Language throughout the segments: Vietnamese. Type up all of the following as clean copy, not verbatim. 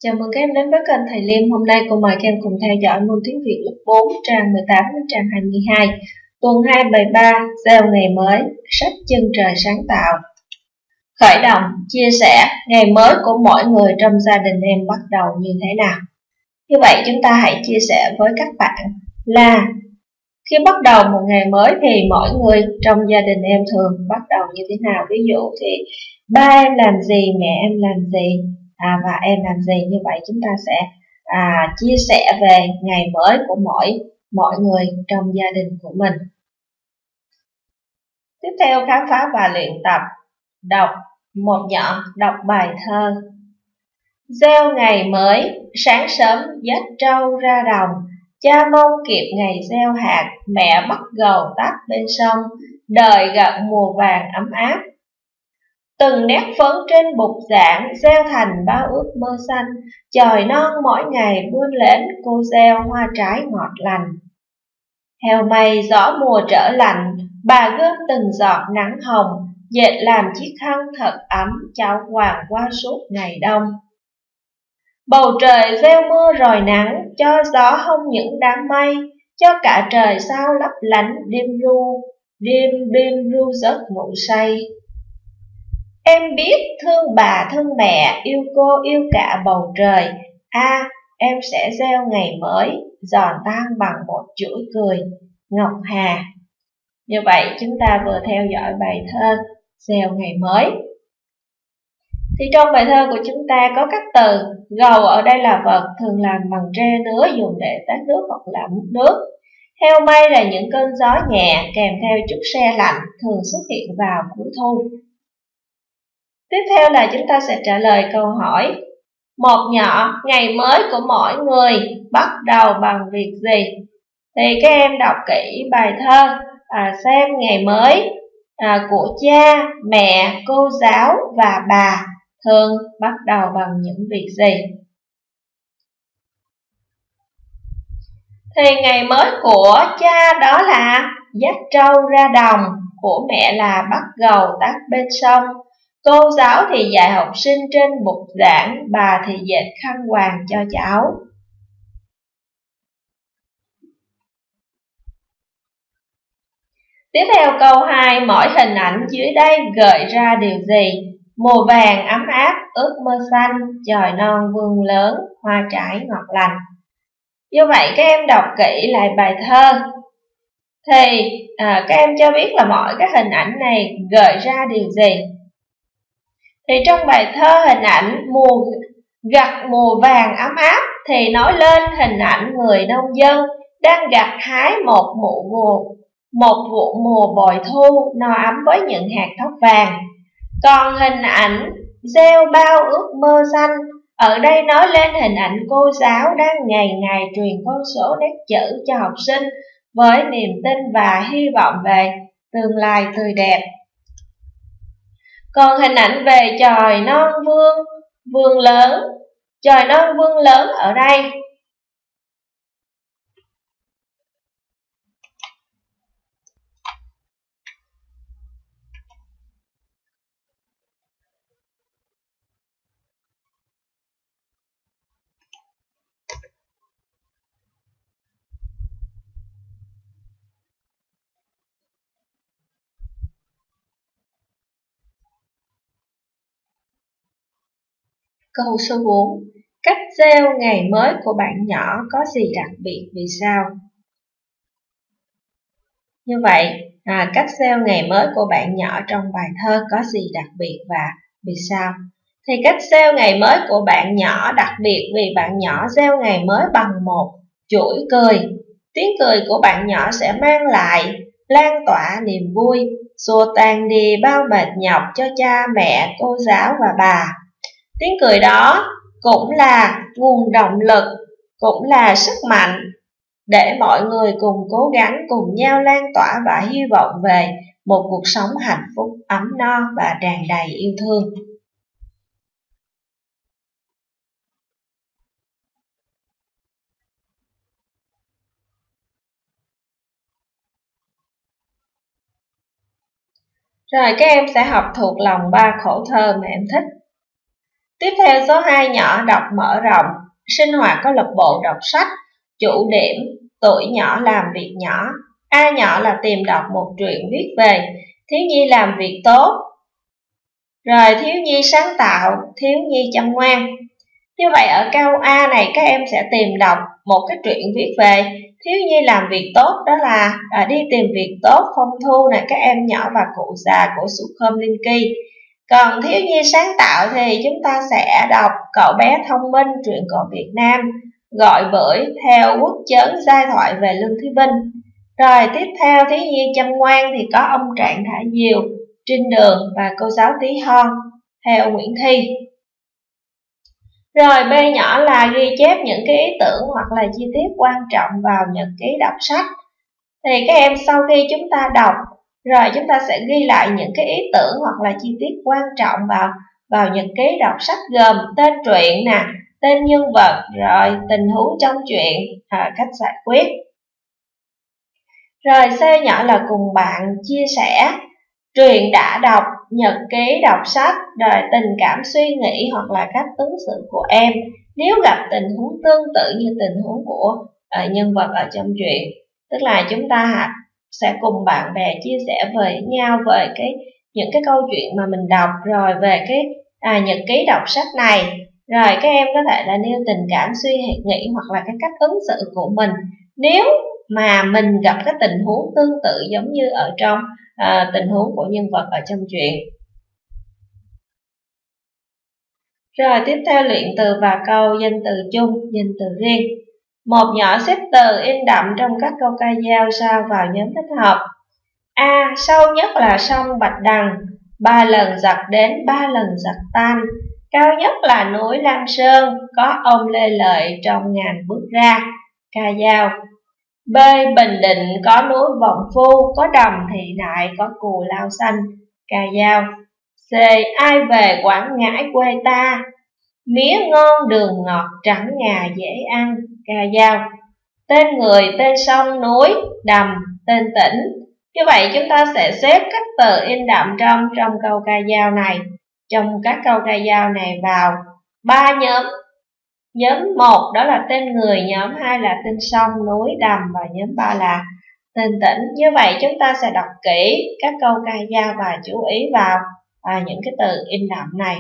Chào mừng các em đến với kênh Thầy Liêm. Hôm nay cô mời các em cùng theo dõi môn tiếng Việt lớp 4 trang 18 đến trang 22. Tuần 2 bài 3, gieo ngày mới, sách chân trời sáng tạo. Khởi động, chia sẻ, ngày mới của mỗi người trong gia đình em bắt đầu như thế nào? Như vậy chúng ta hãy chia sẻ với các bạn là khi bắt đầu một ngày mới thì mỗi người trong gia đình em thường bắt đầu như thế nào? Ví dụ thì ba em làm gì, mẹ em làm gì, và em làm gì. Như vậy chúng ta sẽ chia sẻ về ngày mới của mọi người trong gia đình của mình. Tiếp theo khám phá và luyện tập. Đọc một nhỏ, đọc bài thơ. Gieo ngày mới, sáng sớm dắt trâu ra đồng, cha mong kịp ngày gieo hạt, mẹ bắt gầu tắt bên sông, đời gặt mùa vàng ấm áp. Từng nét phấn trên bục giảng, gieo thành bao ước mơ xanh, trời non mỗi ngày vươn lên, cô gieo hoa trái ngọt lành. Heo mây gió mùa trở lạnh, bà gom từng giọt nắng hồng, dệt làm chiếc khăn thật ấm, cháu hoàng qua suốt ngày đông. Bầu trời gieo mưa rồi nắng, cho gió hông những đám mây, cho cả trời sao lấp lánh, đêm ru giấc ngủ say. Em biết thương bà thương mẹ, yêu cô yêu cả bầu trời, em sẽ gieo ngày mới, giòn tan bằng một chuỗi cười, Ngọc Hà. Như vậy chúng ta vừa theo dõi bài thơ gieo ngày mới. Thì trong bài thơ của chúng ta có các từ gầu, ở đây là vật thường làm bằng tre nứa dùng để tát nước hoặc là múc nước. Heo mây là những cơn gió nhẹ kèm theo chút se lạnh thường xuất hiện vào cuối thu. Tiếp theo là chúng ta sẽ trả lời câu hỏi. Một nhỏ, ngày mới của mỗi người bắt đầu bằng việc gì? Thì các em đọc kỹ bài thơ, xem ngày mới của cha, mẹ, cô giáo và bà thường bắt đầu bằng những việc gì? Thì ngày mới của cha đó là dắt trâu ra đồng, của mẹ là bắt gầu tát bên sông, cô giáo thì dạy học sinh trên bục giảng, bà thì dệt khăn quàng cho cháu. Tiếp theo câu 2, mỗi hình ảnh dưới đây gợi ra điều gì? Mùa vàng ấm áp, ước mơ xanh, trời non vươn lớn, hoa trái ngọt lành. Như vậy các em đọc kỹ lại bài thơ. Thì các em cho biết là mỗi cái hình ảnh này gợi ra điều gì? Thì trong bài thơ hình ảnh gặt mùa vàng ấm áp thì nói lên hình ảnh người nông dân đang gặt hái một vụ mùa bội thu no ấm với những hạt thóc vàng. Còn hình ảnh gieo bao ước mơ xanh, ở đây nói lên hình ảnh cô giáo đang ngày ngày truyền con số nét chữ cho học sinh với niềm tin và hy vọng về tương lai tươi đẹp. Còn hình ảnh về trời non vươn lớn ở đây Câu số 4. Cách gieo ngày mới của bạn nhỏ có gì đặc biệt, vì sao? Như vậy, cách gieo ngày mới của bạn nhỏ trong bài thơ có gì đặc biệt và vì sao? Thì cách gieo ngày mới của bạn nhỏ đặc biệt vì bạn nhỏ gieo ngày mới bằng một chuỗi cười. Tiếng cười của bạn nhỏ sẽ mang lại, lan tỏa niềm vui, xua tan đi bao mệt nhọc cho cha, mẹ, cô giáo và bà. Tiếng cười đó cũng là nguồn động lực, cũng là sức mạnh để mọi người cùng cố gắng cùng nhau lan tỏa và hy vọng về một cuộc sống hạnh phúc, ấm no và tràn đầy yêu thương. Rồi các em sẽ học thuộc lòng 3 khổ thơ mà em thích. Tiếp theo số 2 nhỏ đọc mở rộng, sinh hoạt có lập bộ đọc sách, chủ điểm tuổi nhỏ làm việc nhỏ. A nhỏ là tìm đọc một truyện viết về thiếu nhi làm việc tốt, rồi thiếu nhi sáng tạo, thiếu nhi chăm ngoan. Như vậy ở câu A này các em sẽ tìm đọc một cái truyện viết về thiếu nhi làm việc tốt, đó là đi tìm việc tốt, phong thu này, các em nhỏ và cụ già của Sukhum Linky. Còn thiếu nhi sáng tạo thì chúng ta sẽ đọc Cậu bé thông minh, truyện cổ Việt Nam, Gọi bưởi theo Quốc Chớn, giai thoại về Lương Thế Vinh. Rồi tiếp theo thiếu nhi chăm ngoan thì có Ông Trạng thả diều, Trên đường và Cô giáo tí hon theo Nguyễn Thi. Rồi B nhỏ là ghi chép những cái ý tưởng hoặc là chi tiết quan trọng vào nhật ký đọc sách. Thì các em sau khi chúng ta đọc rồi chúng ta sẽ ghi lại những cái ý tưởng hoặc là chi tiết quan trọng vào nhật ký đọc sách, gồm tên truyện nè, tên nhân vật, rồi tình huống trong chuyện, cách giải quyết. Rồi C nhỏ là cùng bạn chia sẻ truyện đã đọc, nhật ký đọc sách, rồi tình cảm suy nghĩ hoặc là cách ứng xử của em nếu gặp tình huống tương tự như tình huống của nhân vật ở trong truyện. Tức là chúng ta sẽ cùng bạn bè chia sẻ với nhau về những cái câu chuyện mà mình đọc, rồi về cái nhật ký đọc sách này. Rồi các em có thể là nêu tình cảm suy nghĩ hoặc là cái cách ứng xử của mình nếu mà mình gặp cái tình huống tương tự giống như ở trong tình huống của nhân vật ở trong truyện. Rồi tiếp theo luyện từ và câu danh từ chung, danh từ riêng. Một nhỏ xếp từ in đậm trong các câu ca dao sao vào nhóm thích hợp. A. Sâu nhất là sông Bạch Đằng, 3 lần giật đến 3 lần giật tan. Cao nhất là núi Lam Sơn, có ông Lê Lợi trong ngàn bước ra. Ca dao. B. Bình Định có núi Vọng Phu, có đầm Thị Nại, có cù Lao Xanh. Ca dao. C. Ai về Quảng Ngãi quê ta, mía ngon đường ngọt trắng ngà dễ ăn. Ca dao. Tên người, tên sông, núi, đầm, tên tỉnh. Như vậy chúng ta sẽ xếp các từ in đậm trong câu ca dao này, trong các câu ca dao này vào 3 nhóm. Nhóm 1 đó là tên người, nhóm 2 là tên sông, núi, đầm và nhóm 3 là tên tỉnh. Như vậy chúng ta sẽ đọc kỹ các câu ca dao và chú ý vào những cái từ in đậm này.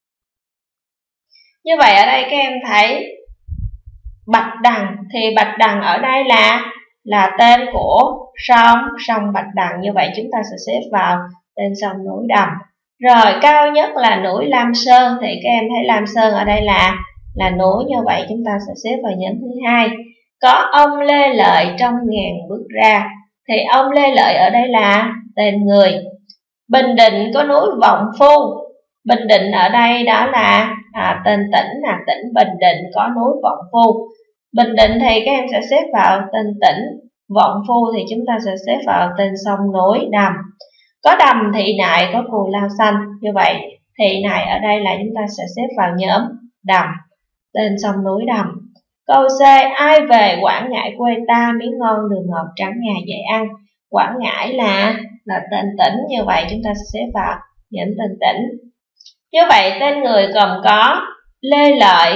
Như vậy ở đây các em thấy Bạch Đằng thì Bạch Đằng ở đây là tên của sông Bạch Đằng. Như vậy chúng ta sẽ xếp vào tên sông, núi, đầm. Rồi cao nhất là núi Lam Sơn thì các em thấy Lam Sơn ở đây là núi. Như vậy chúng ta sẽ xếp vào nhóm thứ hai. Có ông Lê Lợi trong ngàn bước ra thì ông Lê Lợi ở đây là tên người. Bình Định có núi Vọng Phu, Bình Định ở đây đó là tên tỉnh, là tỉnh Bình Định có núi Vọng Phu. Bình Định thì các em sẽ xếp vào tên tỉnh, Vọng Phu thì chúng ta sẽ xếp vào tên sông, núi, đầm. Có đầm Thị Nại, có cù Lao Xanh. Như vậy Thị Nại ở đây là chúng ta sẽ xếp vào nhóm đầm, tên sông, núi, đầm. Câu C. Ai về Quảng Ngãi quê ta, miếng ngon đường ngọt trắng ngà dễ ăn. Quảng Ngãi là tên tỉnh. Như vậy chúng ta sẽ xếp vào nhóm tên tỉnh. Như vậy tên người gồm có Lê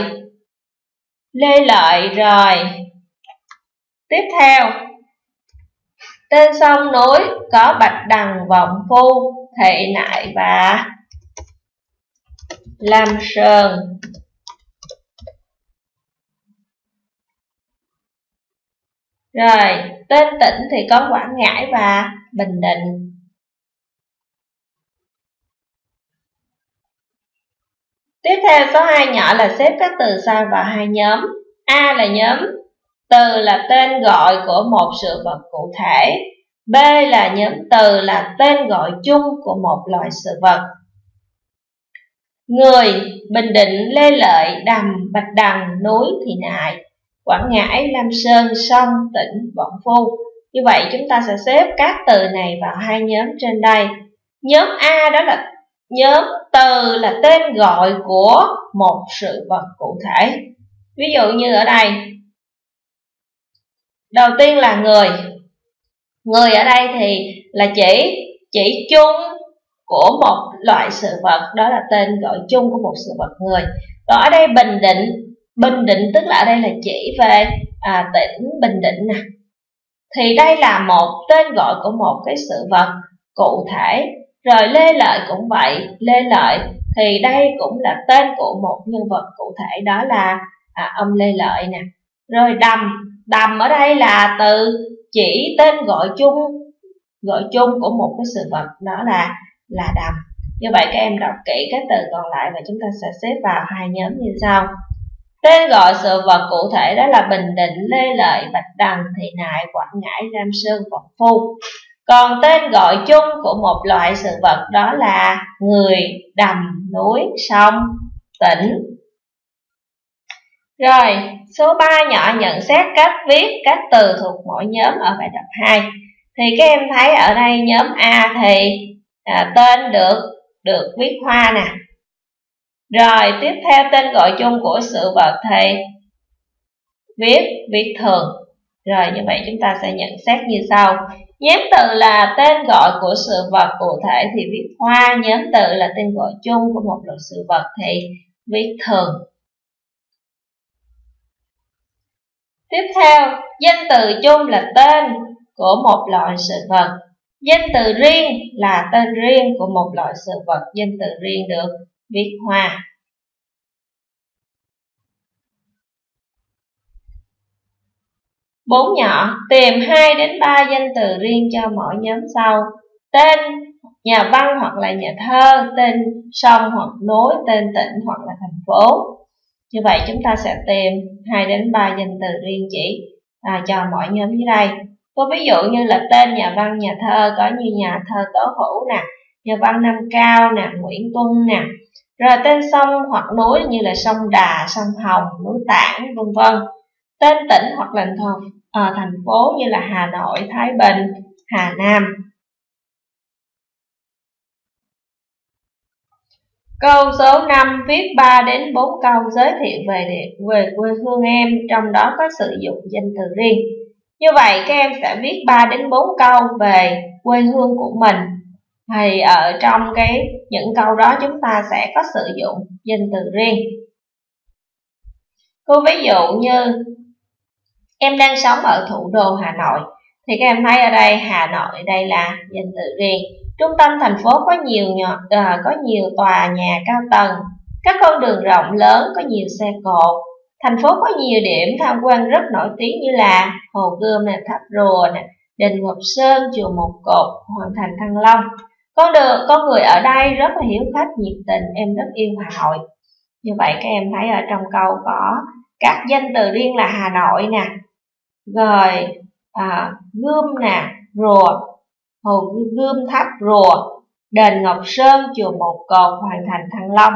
Lợi rồi. Tiếp theo tên sông núi có Bạch Đằng, Vọng Phu, Thị Nại và Lam Sơn. Rồi tên tỉnh thì có Quảng Ngãi và Bình Định. Tiếp theo số 2 nhỏ là xếp các từ sau vào 2 nhóm. A là nhóm từ là tên gọi của một sự vật cụ thể. B là nhóm từ là tên gọi chung của một loại sự vật. Người: Bình Định, Lê Lợi, đầm, Bạch Đằng, núi, Thị Nại, Quảng Ngãi, Lam Sơn, sông, tỉnh, Vọng Phu. Như vậy chúng ta sẽ xếp các từ này vào 2 nhóm trên đây. Nhóm A đó là nhóm từ là tên gọi của một sự vật cụ thể. Ví dụ như ở đây, đầu tiên là người. Người ở đây thì là chỉ chung của một loại sự vật, đó là tên gọi chung của một sự vật người. Còn ở đây Bình Định tức là ở đây là chỉ về tỉnh Bình Định nè. Thì đây là một tên gọi của một cái sự vật cụ thể. Rồi Lê Lợi cũng vậy, Lê Lợi thì đây cũng là tên của một nhân vật cụ thể, đó là ông Lê Lợi nè. Rồi Đầm ở đây là từ chỉ tên gọi chung của một cái sự vật, đó là đầm. Như vậy các em đọc kỹ các từ còn lại và chúng ta sẽ xếp vào hai nhóm như sau. Tên gọi sự vật cụ thể đó là Bình Định, Lê Lợi, Bạch Đằng, Thị Nại, Quảng Ngãi, Lam Sơn, Vọng Phu. Còn tên gọi chung của một loại sự vật đó là người, đầm, núi, sông, tỉnh. Rồi, số 3 nhỏ nhận xét cách viết các từ thuộc mỗi nhóm ở bài tập 2. Thì các em thấy ở đây nhóm A thì tên được viết hoa nè. Rồi tiếp theo tên gọi chung của sự vật thì viết thường. Rồi như vậy chúng ta sẽ nhận xét như sau. Nhóm từ là tên gọi của sự vật cụ thể thì viết hoa. Nhóm từ là tên gọi chung của một loại sự vật thì viết thường. Tiếp theo, danh từ chung là tên của một loại sự vật. Danh từ riêng là tên riêng của một loại sự vật. Danh từ riêng được viết hoa. Bốn nhỏ, tìm 2 đến 3 danh từ riêng cho mỗi nhóm sau. Tên nhà văn hoặc là nhà thơ, tên sông hoặc núi, tên tỉnh hoặc là thành phố. Như vậy chúng ta sẽ tìm 2 đến 3 danh từ riêng chỉ cho mỗi nhóm dưới đây. Có ví dụ như là tên nhà văn, nhà thơ có như nhà thơ Tố Hữu nè, nhà văn Nam Cao nè, Nguyễn Tuân nè. Rồi tên sông hoặc núi như là sông Đà, sông Hồng, núi Tảng, vân vân. Tên tỉnh hoặc là thành phố như là Hà Nội, Thái Bình, Hà Nam. Câu số 5 viết 3 đến 4 câu giới thiệu về quê hương em, trong đó có sử dụng danh từ riêng. Như vậy các em sẽ viết 3 đến 4 câu về quê hương của mình. Thì ở trong những câu đó chúng ta sẽ có sử dụng danh từ riêng. Cô ví dụ như em đang sống ở thủ đô Hà Nội, thì các em thấy ở đây Hà Nội đây là danh từ riêng. Trung tâm thành phố có nhiều tòa nhà cao tầng, các con đường rộng lớn, có nhiều xe cộ. Thành phố có nhiều điểm tham quan rất nổi tiếng như là Hồ Gươm, Tháp Rùa, Đình Ngọc Sơn, Chùa Một Cột, Hoàng Thành Thăng Long. Con người ở đây rất là hiếu khách, nhiệt tình, em rất yêu Hà Nội. Như vậy các em thấy ở trong câu có các danh từ riêng là Hà Nội nè, rồi Gươm nè, Rùa, Hồ Gươm, Tháp Rùa, Đền Ngọc Sơn, Chùa Một Cột, Hoàng Thành Thăng Long.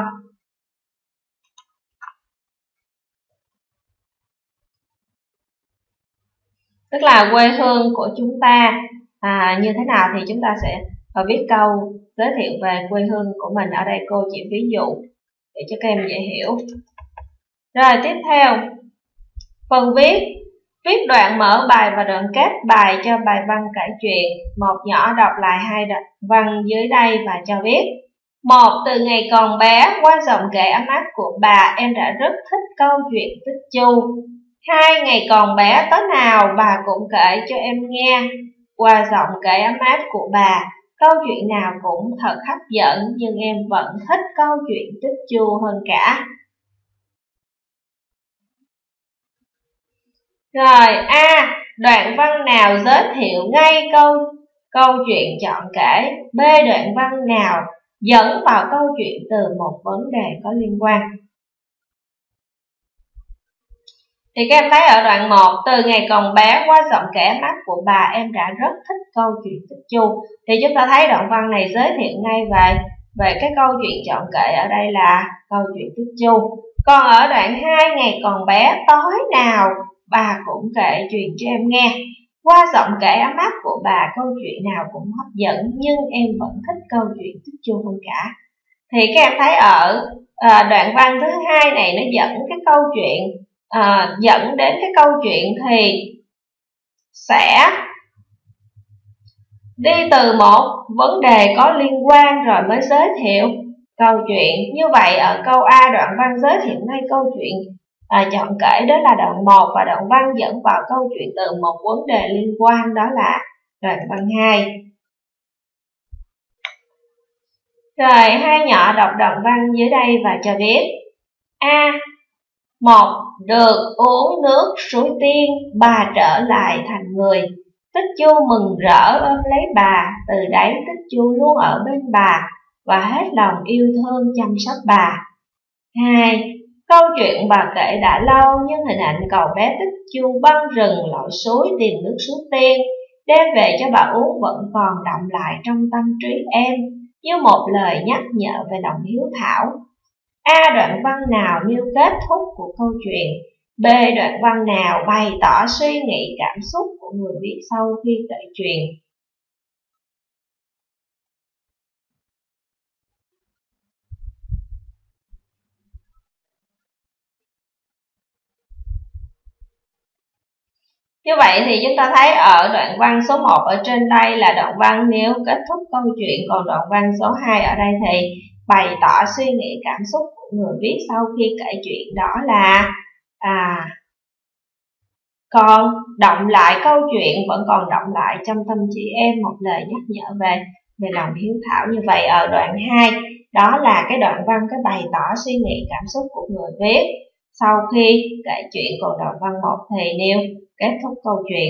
Tức là quê hương của chúng ta như thế nào thì chúng ta sẽ viết câu giới thiệu về quê hương của mình. Ở đây cô chỉ ví dụ để cho các em dễ hiểu. Rồi tiếp theo, phần viết đoạn mở bài và đoạn kết bài cho bài văn kể chuyện. Một nhỏ đọc lại 2 đoạn văn dưới đây và cho viết. 1. Từ ngày còn bé, qua giọng kể ấm áp của bà, em đã rất thích câu chuyện Tích Chu. 2. Ngày còn bé, tối nào bà cũng kể cho em nghe. Qua giọng kể ấm áp của bà, câu chuyện nào cũng thật hấp dẫn, nhưng em vẫn thích câu chuyện Tích Chu hơn cả. Rồi A. Đoạn văn nào giới thiệu ngay câu chuyện chọn kể. B. Đoạn văn nào dẫn vào câu chuyện từ một vấn đề có liên quan. Thì các em thấy ở đoạn 1, từ ngày còn bé, qua giọng kể mắt của bà, em đã rất thích câu chuyện Tích Chu. Thì chúng ta thấy đoạn văn này giới thiệu ngay về cái câu chuyện chọn kể ở đây là câu chuyện Tích Chu. Còn ở đoạn 2, ngày còn bé, tối nào bà cũng kể chuyện cho em nghe. Qua giọng kể ấm áp của bà, câu chuyện nào cũng hấp dẫn, nhưng em vẫn thích câu chuyện Tích Chu hơn cả. Thì các em thấy ở đoạn văn thứ 2 này nó dẫn cái câu chuyện dẫn đến cái câu chuyện thì sẽ Đi từ một vấn đề có liên quan rồi mới giới thiệu câu chuyện. Như vậy ở câu A đoạn văn giới thiệu ngay câu chuyện chọn kể, đó là đoạn 1, và đoạn văn dẫn vào câu chuyện từ một vấn đề liên quan, đó là đoạn văn 2. Rồi hai nhỏ đọc đoạn văn dưới đây và cho biết. A. 1. Được uống nước suối tiên, bà trở lại thành người. Tích Chu mừng rỡ ôm lấy bà, từ đấy Tích Chu luôn ở bên bà và hết lòng yêu thương chăm sóc bà. 2. Câu chuyện bà kể đã lâu, nhưng hình ảnh cậu bé Tích Chu băng rừng lội suối tìm nước suối tiên đem về cho bà uống vẫn còn đọng lại trong tâm trí em, như một lời nhắc nhở về lòng hiếu thảo. A. Đoạn văn nào nêu kết thúc của câu chuyện? B. Đoạn văn nào bày tỏ suy nghĩ cảm xúc của người viết sau khi kể chuyện? Như vậy thì chúng ta thấy ở đoạn văn số 1 ở trên đây là đoạn văn nêu kết thúc câu chuyện, còn đoạn văn số 2 ở đây thì bày tỏ suy nghĩ cảm xúc của người viết sau khi kể chuyện, đó là còn động lại câu chuyện, vẫn còn động lại trong tâm trí em một lời nhắc nhở về lòng hiếu thảo. Như vậy ở đoạn 2 đó là cái đoạn văn cái bày tỏ suy nghĩ cảm xúc của người viết sau khi kể chuyện, còn đoạn văn 1 thì nêu kết thúc câu chuyện.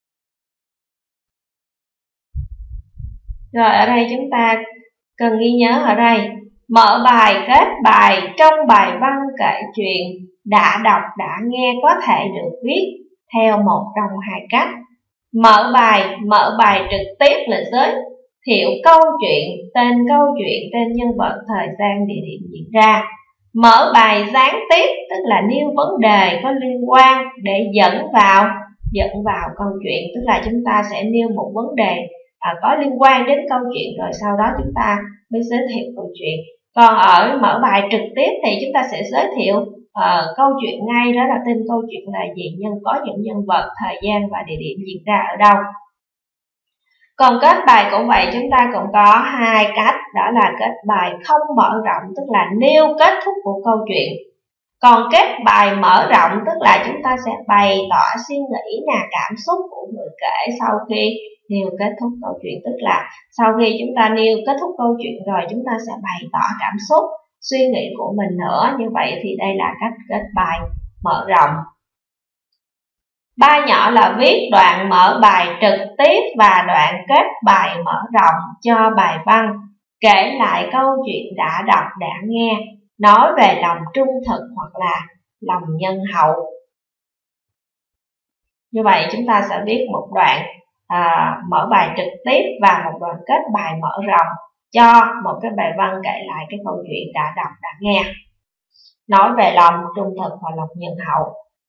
Rồi ở đây chúng ta cần ghi nhớ ở đây, mở bài kết bài. Trong bài văn kể chuyện, đã đọc đã nghe có thể được viết theo một trong hai cách. Mở bài trực tiếp là giới thiệu câu chuyện, tên câu chuyện, tên nhân vật, thời gian, địa điểm diễn ra. Mở bài gián tiếp tức là nêu vấn đề có liên quan để dẫn vào câu chuyện, tức là chúng ta sẽ nêu một vấn đề có liên quan đến câu chuyện, rồi sau đó chúng ta mới giới thiệu câu chuyện. Còn ở mở bài trực tiếp thì chúng ta sẽ giới thiệu câu chuyện ngay, đó là tên câu chuyện là gì, có những nhân vật, thời gian và địa điểm diễn ra ở đâu. Còn kết bài cũng vậy, chúng ta cũng có hai cách, đó là kết bài không mở rộng, tức là nêu kết thúc của câu chuyện. Còn kết bài mở rộng tức là chúng ta sẽ bày tỏ suy nghĩ cảm xúc của người kể sau khi nêu kết thúc câu chuyện, tức là sau khi chúng ta nêu kết thúc câu chuyện rồi chúng ta sẽ bày tỏ cảm xúc, suy nghĩ của mình nữa. Như vậy thì đây là cách kết bài mở rộng. Ba nhỏ là viết đoạn mở bài trực tiếp và đoạn kết bài mở rộng cho bài văn, kể lại câu chuyện đã đọc đã nghe, nói về lòng trung thực hoặc là lòng nhân hậu. Như vậy chúng ta sẽ viết một đoạn mở bài trực tiếp và một đoạn kết bài mở rộng cho một cái bài văn kể lại cái câu chuyện đã đọc đã nghe, nói về lòng trung thực và lòng nhân hậu.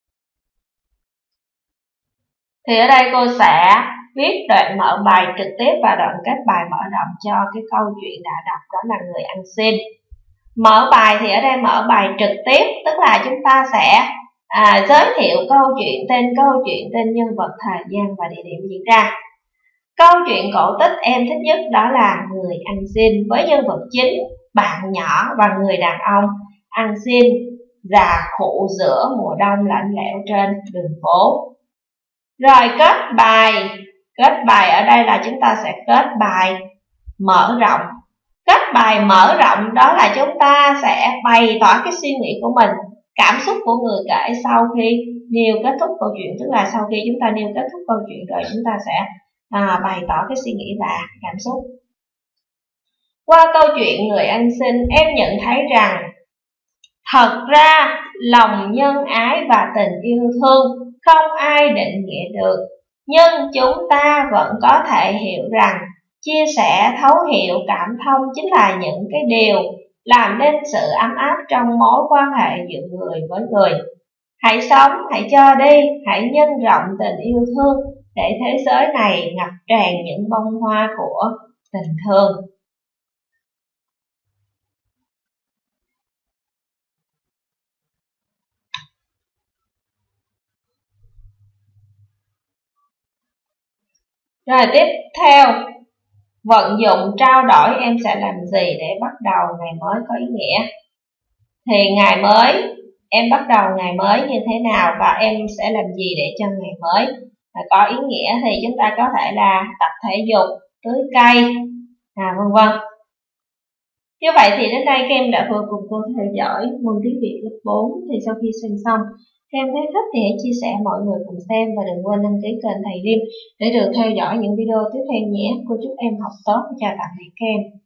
Thì ở đây cô sẽ viết đoạn mở bài trực tiếp và đoạn kết bài mở rộng cho cái câu chuyện đã đọc, đó là người ăn xin. Mở bài thì ở đây mở bài trực tiếp tức là chúng ta sẽ giới thiệu câu chuyện, tên nhân vật, thời gian và địa điểm diễn ra. Câu chuyện cổ tích em thích nhất đó là người ăn xin, với nhân vật chính bạn nhỏ và người đàn ông ăn xin già khụ giữa mùa đông lạnh lẽo trên đường phố. Rồi kết bài ở đây là chúng ta sẽ kết bài mở rộng. Kết bài mở rộng đó là chúng ta sẽ bày tỏ cái suy nghĩ của mình, cảm xúc của người kể sau khi nêu kết thúc câu chuyện, tức là sau khi chúng ta nêu kết thúc câu chuyện rồi chúng ta sẽ bày tỏ cái suy nghĩ và cảm xúc. Qua câu chuyện người ăn xin, em nhận thấy rằng thật ra lòng nhân ái và tình yêu thương không ai định nghĩa được, nhưng chúng ta vẫn có thể hiểu rằng chia sẻ, thấu hiểu, cảm thông chính là những cái điều làm nên sự ấm áp trong mối quan hệ giữa người với người. Hãy sống, hãy cho đi, hãy nhân rộng tình yêu thương để thế giới này ngập tràn những bông hoa của tình thương. Rồi tiếp theo vận dụng trao đổi em sẽ làm gì để bắt đầu ngày mới có ý nghĩa. Thì ngày mới, em bắt đầu ngày mới như thế nào và em sẽ làm gì để cho ngày mới có ý nghĩa, thì chúng ta có thể là tập thể dục, tưới cây, vân vân. Như vậy thì đến đây các em đã vừa cùng cô theo dõi môn tiếng Việt lớp 4. Thì sau khi xem xong, các em thấy thích thì hãy chia sẻ mọi người cùng xem và đừng quên đăng ký kênh thầy Liêm để được theo dõi những video tiếp theo nhé. Cô chúc em học tốt và chào tạm biệt các em.